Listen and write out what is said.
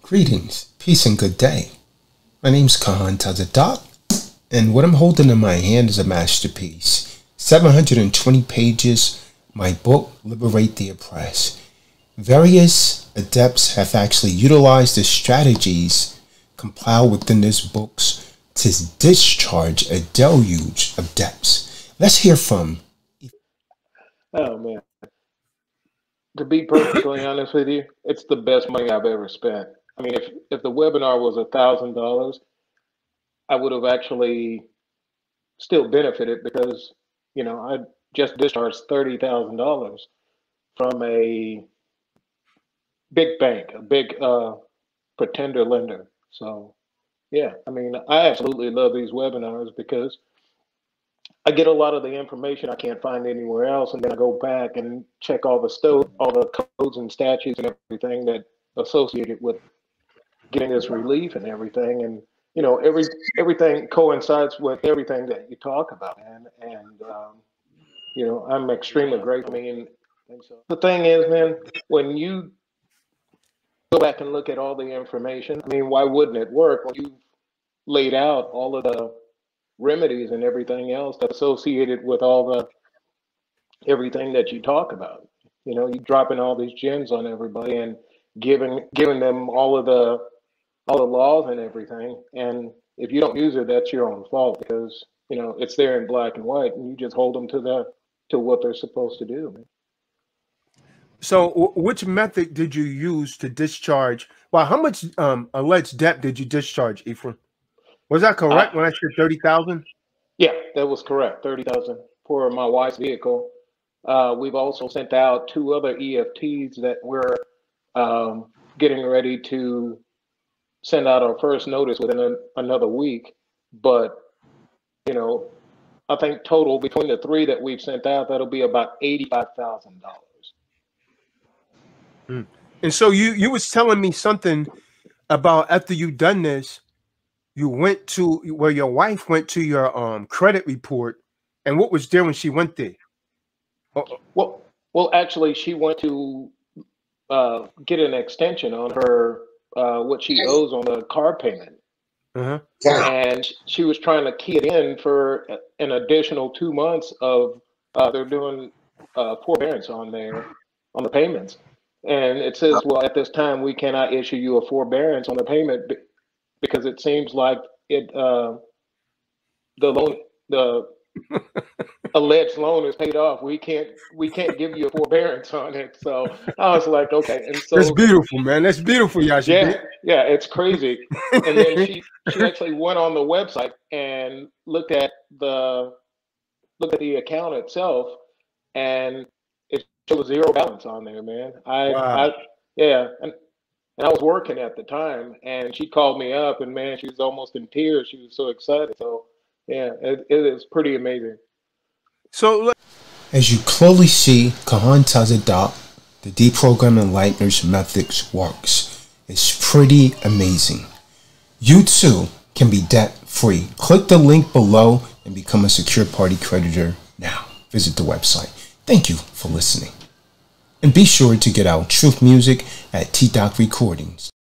Greetings, peace, and good day. My name's tazadaq, and what I'm holding in my hand is a masterpiece. 720 pages, my book, Liberate the Oppressed. Various adepts have actually utilized the strategies compiled within this book to discharge a deluge of debts. Let's hear from... Oh, man. To be perfectly honest with you, it's the best money I've ever spent. I mean, if the webinar was $1,000, I would have actually still benefited because, you know, I just discharged $30,000 from a big bank, a big pretender lender. So, yeah, I mean, I absolutely love these webinars because I get a lot of the information I can't find anywhere else, and then I go back and check all the codes and statutes and everything that associated with getting this relief and everything. And you know, everything coincides with everything that you talk about, man. And you know, I'm extremely grateful. I mean, so the thing is, man, when you go back and look at all the information, I mean, why wouldn't it work when you laid out all of the remedies and everything else that's associated with everything that you talk about? You know, you dropping all these gems on everybody and giving them all the laws and everything. And if you don't use it, that's your own fault because, you know, it's there in black and white and you just hold them to what they're supposed to do, man. So which method did you use to discharge? Well, how much alleged debt did you discharge, Ephraim? Was that correct when I said 30,000? Yeah, that was correct. 30,000 for my wife's vehicle. We've also sent out 2 other EFTs that we're getting ready to send out our first notice within another week. But, you know, I think total between the 3 that we've sent out, that'll be about $85,000. And so you was telling me something about after you done this, you went to where your wife went to your credit report, and what was there when she went there? Well, actually, she went to get an extension on her what she owes on the car payment, and she was trying to key it in for an additional 2 months of they're doing forbearance on the payments, and it says, well, at this time we cannot issue you a forbearance on the payment because it seems like the alleged loan is paid off. We can't give you a forbearance on it. So I was like, okay. And so that's beautiful, man. That's beautiful, Yashi. Yeah, it's crazy. And then she actually went on the website and looked at the account itself, and it showed 0 balance on there, man. And I was working at the time, and she called me up, and man, she was almost in tears. She was so excited. So yeah, it is pretty amazing. So, as you clearly see, tazadaq, the deprogramming Lightner's methods works. It's pretty amazing. You too can be debt-free. Click the link below and become a secure party creditor now. Visit the website. Thank you for listening. And be sure to get our truth music at tazadaq Recordings.